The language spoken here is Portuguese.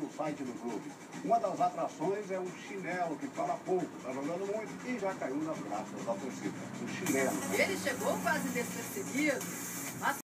no site do clube. Uma das atrações é o chinelo, que fala pouco, está jogando muito e já caiu nas graças da torcida. O chileno. Ele chegou quase despercebido.